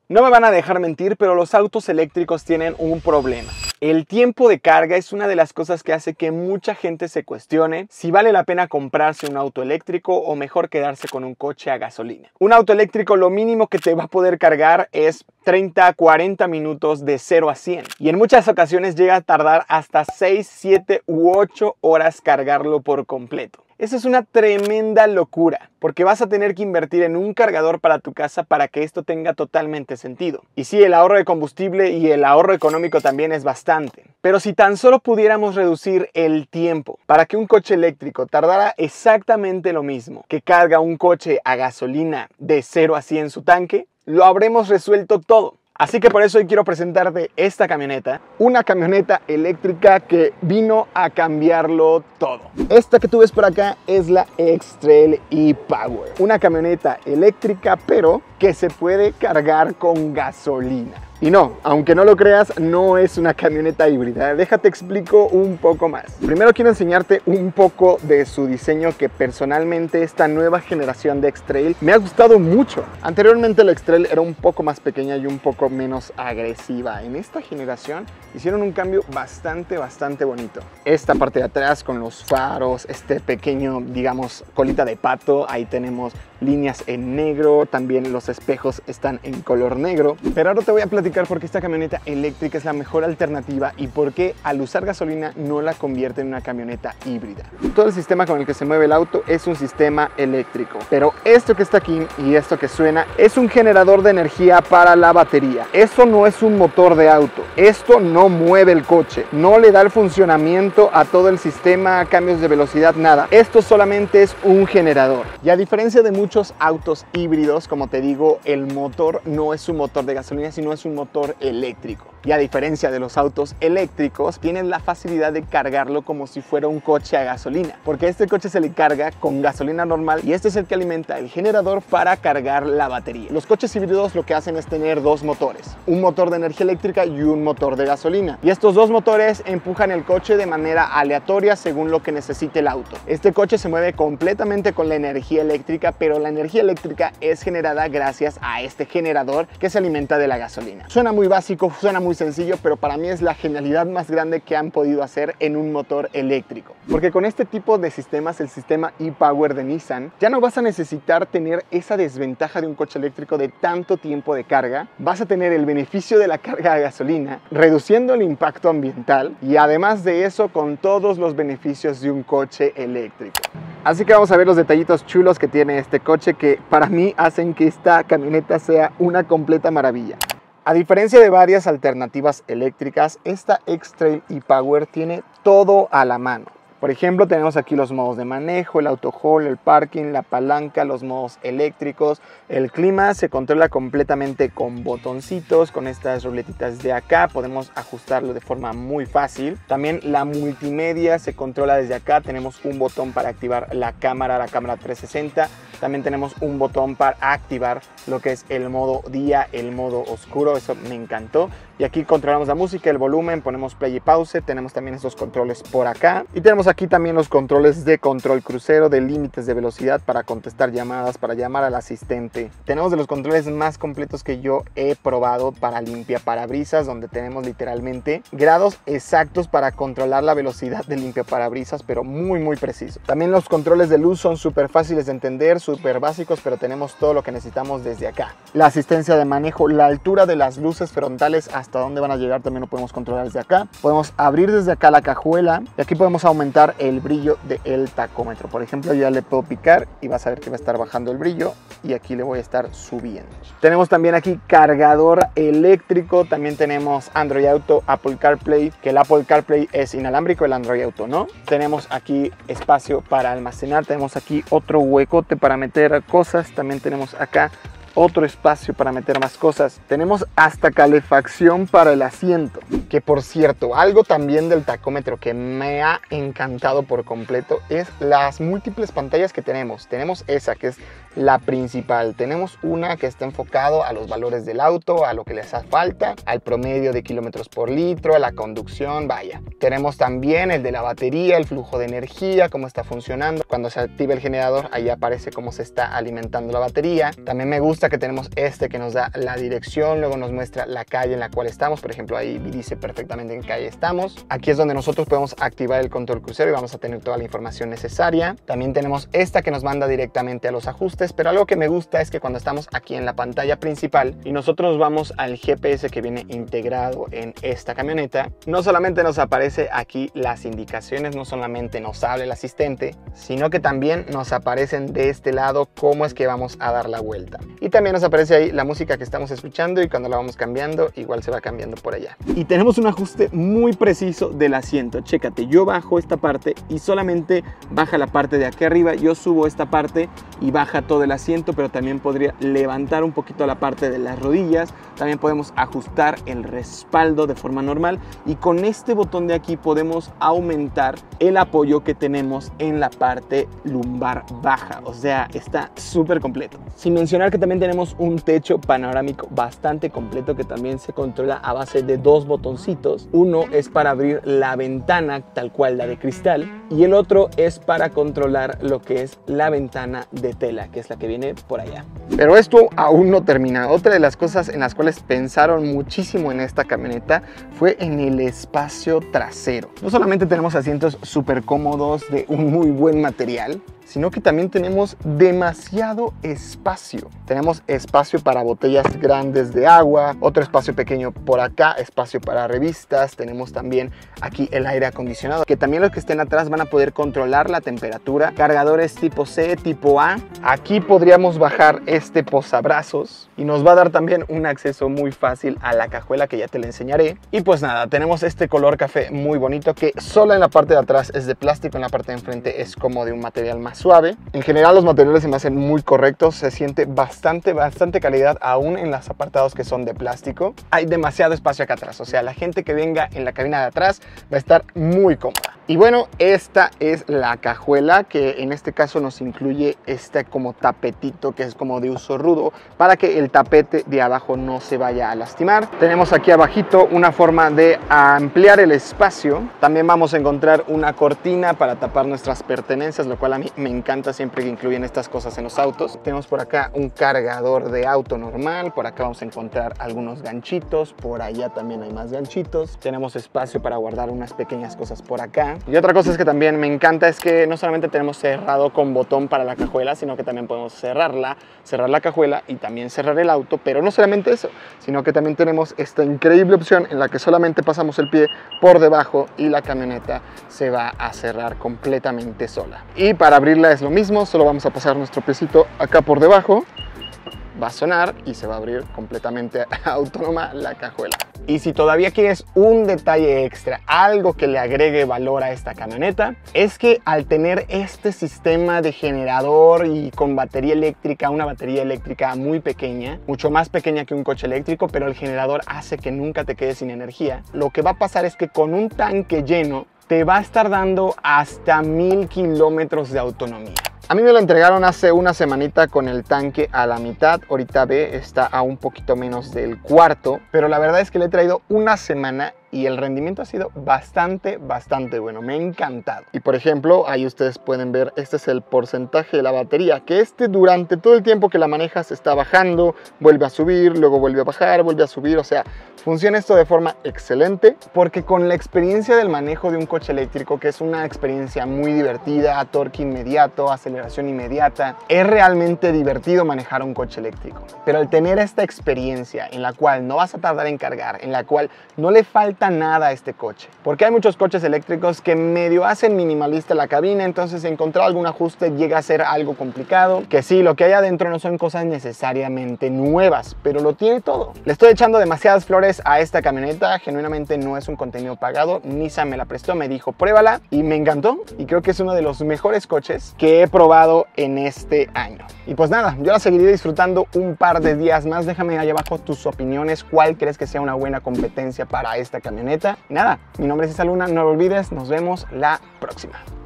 No me van a dejar mentir, pero los autos eléctricos tienen un problema. El tiempo de carga es una de las cosas que hace que mucha gente se cuestione si vale la pena comprarse un auto eléctrico o mejor quedarse con un coche a gasolina. Un auto eléctrico lo mínimo que te va a poder cargar es 30 a 40 minutos de 0 a 100 y en muchas ocasiones llega a tardar hasta 6, 7 u 8 horas cargarlo por completo. Eso es una tremenda locura, porque vas a tener que invertir en un cargador para tu casa para que esto tenga totalmente sentido. Y sí, el ahorro de combustible y el ahorro económico también es bastante. Pero si tan solo pudiéramos reducir el tiempo para que un coche eléctrico tardara exactamente lo mismo que carga un coche a gasolina de 0 a 100 su tanque, lo habremos resuelto todo. Así que por eso hoy quiero presentarte esta camioneta, una camioneta eléctrica que vino a cambiarlo todo. Esta que tú ves por acá es la X-Trail e-Power, una camioneta eléctrica pero que se puede cargar con gasolina. Y no, aunque no lo creas, no es una camioneta híbrida. Déjate explico un poco más. Primero quiero enseñarte un poco de su diseño, que personalmente esta nueva generación de X-Trail me ha gustado mucho. Anteriormente la X-Trail era un poco más pequeña y un poco menos agresiva. En esta generación hicieron un cambio bastante bonito. Esta parte de atrás con los faros, este pequeño, digamos, colita de pato, ahí tenemos líneas en negro, también los espejos están en color negro. Pero ahora te voy a platicar por qué esta camioneta eléctrica es la mejor alternativa y por qué al usar gasolina no la convierte en una camioneta híbrida. Todo el sistema con el que se mueve el auto es un sistema eléctrico, pero esto que está aquí y esto que suena es un generador de energía para la batería. Esto no es un motor de auto, esto no mueve el coche, no le da el funcionamiento a todo el sistema, cambios de velocidad, nada. Esto solamente es un generador. Y a diferencia de muchos autos híbridos, como te digo, el motor no es un motor de gasolina, sino es un motor eléctrico. Y a diferencia de los autos eléctricos, tienen la facilidad de cargarlo como si fuera un coche a gasolina, porque este coche se le carga con gasolina normal y este es el que alimenta el generador para cargar la batería. Los coches híbridos lo que hacen es tener dos motores, un motor de energía eléctrica y un motor de gasolina, y estos dos motores empujan el coche de manera aleatoria según lo que necesite el auto. Este coche se mueve completamente con la energía eléctrica, pero la energía eléctrica es generada gracias a este generador que se alimenta de la gasolina. Suena muy básico, suena muy sencillo, pero para mí es la genialidad más grande que han podido hacer en un motor eléctrico. Porque con este tipo de sistemas, el sistema e-Power de Nissan, ya no vas a necesitar tener esa desventaja de un coche eléctrico de tanto tiempo de carga. Vas a tener el beneficio de la carga de gasolina, reduciendo el impacto ambiental y además de eso con todos los beneficios de un coche eléctrico. Así que vamos a ver los detallitos chulos que tiene este coche que para mí hacen que esta camioneta sea una completa maravilla. A diferencia de varias alternativas eléctricas, esta X-Trail e-Power tiene todo a la mano. Por ejemplo, tenemos aquí los modos de manejo, el auto hold, el parking, la palanca, los modos eléctricos. El clima se controla completamente con botoncitos, con estas ruletitas de acá. Podemos ajustarlo de forma muy fácil. También la multimedia se controla desde acá. Tenemos un botón para activar la cámara 360. También tenemos un botón para activar lo que es el modo día, el modo oscuro. Eso me encantó. Y aquí controlamos la música, el volumen, ponemos play y pause. Tenemos también estos controles por acá. Y tenemos aquí también los controles de control crucero, de límites de velocidad para contestar llamadas, para llamar al asistente. Tenemos de los controles más completos que yo he probado para limpiaparabrisas, donde tenemos literalmente grados exactos para controlar la velocidad del limpiaparabrisas, pero muy preciso. También los controles de luz son súper fáciles de entender, súper básicos, pero tenemos todo lo que necesitamos desde acá. La asistencia de manejo, la altura de las luces frontales, hasta dónde van a llegar, también lo podemos controlar desde acá. Podemos abrir desde acá la cajuela y aquí podemos aumentar el brillo del tacómetro. Por ejemplo, yo ya le puedo picar y vas a ver que va a estar bajando el brillo y aquí le voy a estar subiendo. Tenemos también aquí cargador eléctrico, también tenemos Android Auto, Apple CarPlay, que el Apple CarPlay es inalámbrico, el Android Auto no. Tenemos aquí espacio para almacenar, tenemos aquí otro huecote para meter cosas, también tenemos acá otro espacio para meter más cosas. Tenemos hasta calefacción para el asiento, que por cierto, algo también del tacómetro que me ha encantado por completo es las múltiples pantallas que tenemos. Tenemos esa que es la principal. Tenemos una que está enfocado a los valores del auto, a lo que les hace falta, al promedio de kilómetros por litro, a la conducción, vaya. Tenemos también el de la batería, el flujo de energía, cómo está funcionando. Cuando se activa el generador, ahí aparece cómo se está alimentando la batería. También me gusta que tenemos este que nos da la dirección, luego nos muestra la calle en la cual estamos. Por ejemplo, ahí dice perfectamente en qué calle estamos. Aquí es donde nosotros podemos activar el control crucero y vamos a tener toda la información necesaria. También tenemos esta que nos manda directamente a los ajustes, pero algo que me gusta es que cuando estamos aquí en la pantalla principal y nosotros vamos al GPS que viene integrado en esta camioneta, no solamente nos aparece aquí las indicaciones, no solamente nos habla el asistente, sino que también nos aparecen de este lado cómo es que vamos a dar la vuelta. Y también nos aparece ahí la música que estamos escuchando y cuando la vamos cambiando, igual se va cambiando por allá. Y tenemos un ajuste muy preciso del asiento. Chécate, yo bajo esta parte y solamente baja la parte de aquí arriba, yo subo esta parte y baja todo el asiento, pero también podría levantar un poquito la parte de las rodillas. También podemos ajustar el respaldo de forma normal y con este botón de aquí podemos aumentar el apoyo que tenemos en la parte lumbar baja, o sea, está súper completo. Sin mencionar que también tenemos un techo panorámico bastante completo que también se controla a base de dos botoncitos. Uno es para abrir la ventana tal cual la de cristal y el otro es para controlar lo que es la ventana de tela, que es la que viene por allá. Pero esto aún no termina. Otra de las cosas en las cuales pensaron muchísimo en esta camioneta fue en el espacio trasero. No solamente tenemos asientos súper cómodos de un muy buen material, sino que también tenemos demasiado espacio. Tenemos espacio para botellas grandes de agua, otro espacio pequeño por acá, espacio para revistas. Tenemos también aquí el aire acondicionado, que también los que estén atrás van a poder controlar la temperatura. Cargadores tipo C, tipo A. Aquí podríamos bajar este posabrazos y nos va a dar también un acceso muy fácil a la cajuela que ya te la enseñaré. Y pues nada, tenemos este color café muy bonito que solo en la parte de atrás es de plástico, en la parte de enfrente es como de un material más suave. En general los materiales se me hacen muy correctos, se siente bastante calidad aún en los apartados que son de plástico. Hay demasiado espacio acá atrás, o sea, la gente que venga en la cabina de atrás va a estar muy cómoda. Y bueno, esta es la cajuela que en este caso nos incluye este como tapetito que es como de uso rudo para que el tapete de abajo no se vaya a lastimar. Tenemos aquí abajito una forma de ampliar el espacio. También vamos a encontrar una cortina para tapar nuestras pertenencias, lo cual a mí me encanta siempre que incluyen estas cosas en los autos. Tenemos por acá un cargador de auto normal, por acá vamos a encontrar algunos ganchitos, por allá también hay más ganchitos. Tenemos espacio para guardar unas pequeñas cosas por acá. Y otra cosa es que también me encanta es que no solamente tenemos cerrado con botón para la cajuela, sino que también podemos cerrar la cajuela y también cerrar el auto, pero no solamente eso, sino que también tenemos esta increíble opción en la que solamente pasamos el pie por debajo y la camioneta se va a cerrar completamente sola. Y para abrirla es lo mismo, solo vamos a pasar nuestro piecito acá por debajo, va a sonar y se va a abrir completamente autónoma la cajuela. Y si todavía quieres un detalle extra, algo que le agregue valor a esta camioneta, es que al tener este sistema de generador y con batería eléctrica, una batería eléctrica muy pequeña, mucho más pequeña que un coche eléctrico, pero el generador hace que nunca te quedes sin energía, lo que va a pasar es que con un tanque lleno te va a estar dando hasta 1000 kilómetros de autonomía. A mí me lo entregaron hace una semanita con el tanque a la mitad, ahorita ve, está a un poquito menos del cuarto, pero la verdad es que le he traído una semana y el rendimiento ha sido bastante bueno, me ha encantado. Y por ejemplo, ahí ustedes pueden ver, este es el porcentaje de la batería, que durante todo el tiempo que la manejas está bajando, vuelve a subir, luego vuelve a bajar, vuelve a subir, o sea, funciona esto de forma excelente, porque con la experiencia del manejo de un coche eléctrico, que es una experiencia muy divertida, torque inmediato, aceleración inmediata, es realmente divertido manejar un coche eléctrico. Pero al tener esta experiencia en la cual no vas a tardar en cargar, en la cual no le falta nada a este coche, porque hay muchos coches eléctricos que medio hacen minimalista la cabina, entonces encontrar algún ajuste llega a ser algo complicado, que sí, lo que hay adentro no son cosas necesariamente nuevas, pero lo tiene todo. Le estoy echando demasiadas flores a esta camioneta, genuinamente no es un contenido pagado, Nissan me la prestó, me dijo pruébala y me encantó y creo que es uno de los mejores coches que he probado en este año. Y pues nada, yo la seguiré disfrutando un par de días más. Déjame ahí abajo tus opiniones, cuál crees que sea una buena competencia para esta camioneta. Y nada, mi nombre es Isa Luna, no lo olvides, nos vemos la próxima.